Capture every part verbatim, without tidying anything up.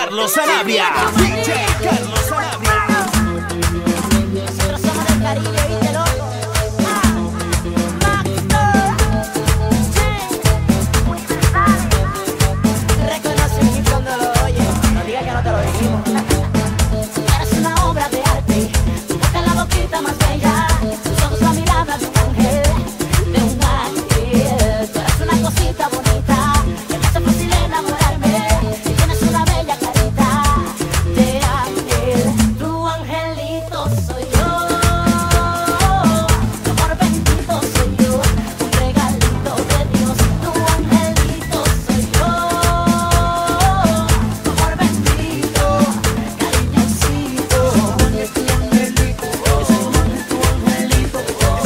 Carlos Sanabria. D J Carlos Sanabria. Nosotros somos del Caribe, ¿viste, loco? Ah, reconoce mi cuando lo oyes. No digas que no te lo dijimos. Eres una obra de arte. Tu boca es la boquita más bella. Tus ojos la mirada de un ángel. De un ángel. Tú eres una cosita bonita. Que me hace fácil enamorarme. Y tienes una bella carita de ángel. Tu angelito soy yo. Tu amor bendito soy yo. Un regalito de Dios. Tu angelito soy yo. Tu amor bendito, cariñosito. Tu angelito, tu angelito, tu angelito,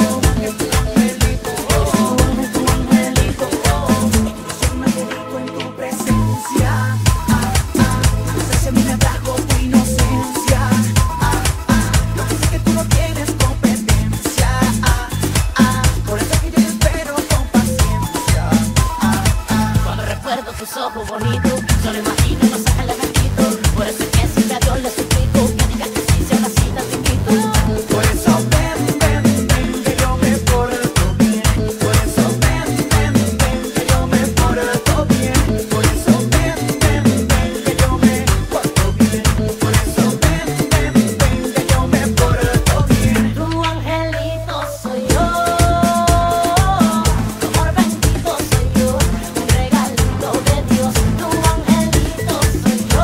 tu angelito. Yo me dedico en tu presencia. Ah, ah. No sé si a mí me atrajo tu inocencia. Ah, ah. Lo que sé que tú no tienes competencia. Ah, ah. Por eso que yo te espero con paciencia. Ah, ah. Cuando recuerdo tus ojos bonitos, solo imagino los ángeles benditos. Por eso es que siempre a Dios le suplico que digas que sí, si a una cita te invito. Por eso ven, ven, ven, que yo me porto bien. Por eso ven, ven, ven, que yo me porto bien. Por eso ven, ven, ven, que yo me porto bien. Por eso ven, ven, ven, que yo me porto bien. Tu angelito soy yo. Tu amor bendito soy yo. Un regalito de Dios. Tu angelito soy yo. Tu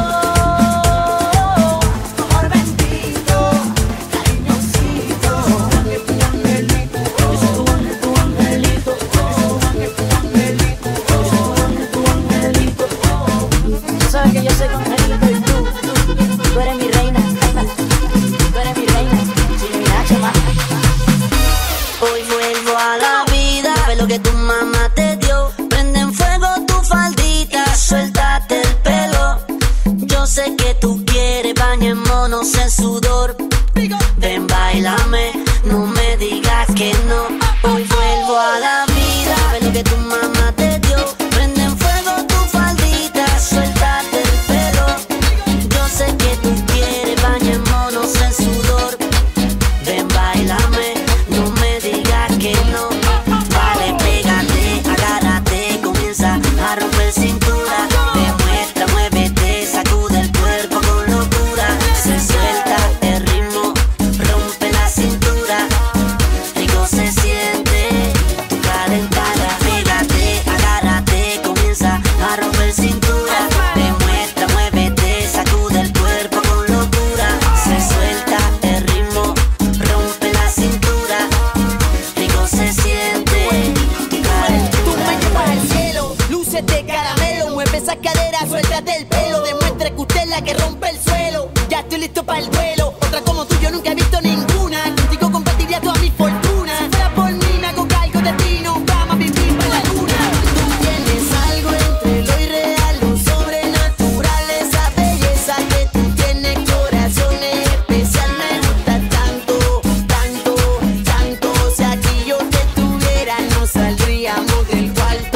amor bendito, cariñosito. Tu angelito, tu angelito, tu angelito, tu angelito, tu angelito. Tú sabes que yo soy tu angelito y tú, tú, tú eres mi reina. Tú eres mi reina. Chile, mira, chama. Hoy vuelvo a la vida, ve lo que tu mamá te dio. Prende en fuego tu faldita, suéltate el pelo. Yo sé que tú quieres, bañémonos en sudor. Ven, bailame, no me digas que no. Hoy vuelvo a la vida, ve lo que tu mamá te dio. Prende en fuego tu faldita, suéltate el pelo. Yo sé que tú quieres, bañémonos en sudor. Ven, bailame, no me digas que no. Vale, pégate, agárrate, comienza a romper cintura. Demuestra, muévete, sacude el cuerpo con locura. Se suelta el ritmo, rompe la cintura. Rico se siente tu calentada. Pégate, agárrate, comienza a romper cintura. Demuestra, muévete, sacude el cuerpo con locura. Se suelta el ritmo, rompe la cintura. Rico se siente Tú me calentura. llevas al cielo, luces de caramelo. Mueve esa cadera, suéltate el pelo. Demuestra que usted es la que rompe el suelo. Ya estoy listo para el duelo. Otra como tú yo nunca he visto ninguna. Contigo compartiría toda mi fortuna. Si fuera por mí me hago cargo de ti. Nos vamos a vivir para la luna. Tú tienes algo entre lo irreal, lo sobrenatural. Esa belleza que tú tienes, corazón especial. Me gusta tanto, tanto, tanto. Si aquí yo te tuviera no saldríamos del cuarto.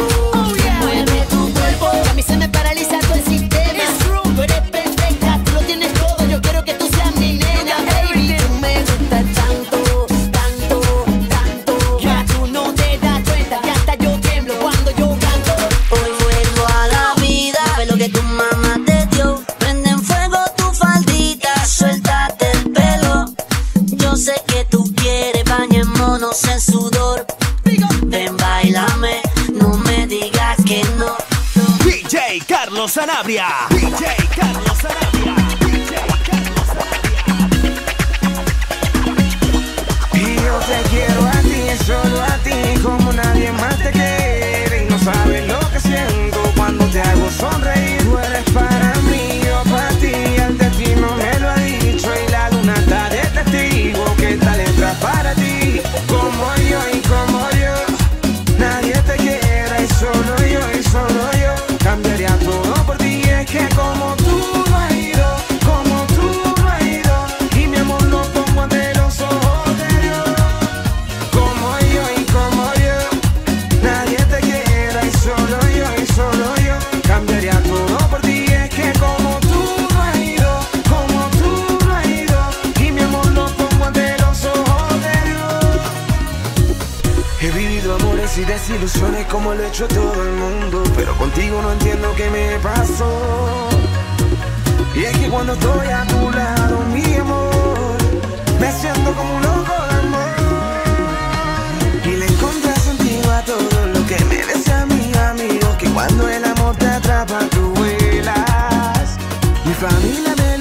Mueve tu cuerpo, que a mí se me paraliza todo el sistema. Tú eres perfecta, tú lo tienes todo. Yo quiero que tú seas mi nena, baby. Tú me gustas tanto, tanto, tanto. Ya tú no te das cuenta que hasta yo tiemblo cuando yo canto. Hoy vuelvo a la vida, ve lo que tu mamá te dio. Prende en fuego tu faldita, suéltate el pelo. Yo sé que tú quieres, bañémonos en sudor. Ven, bailame, no me digas que no. D J Carlos Sanabria. D J Carlos Sanabria. D J Carlos Sanabria. Y yo te quiero a ti, solo a ti, como nadie más te quiere. Y no sabes lo que siento cuando te hago sonreír. Tú eres para mí, yo para ti, el destino me lo ha dicho. Y la luna está de testigo que esta letra es para ti. Como yo y como yo, nadie te quiere. Y solo yo y solo yo, cambiaría todo por ti. Es que como tú no hay dos. y desilusiones como lo ha hecho todo el mundo, pero contigo no entiendo qué me pasó. Y es que cuando estoy a tu lado, mi amor, me siento como un loco de amor. Y le encontré sentido a todo lo que me decían mis amigos, que cuando el amor te atrapa tú vuelas. Mi familia me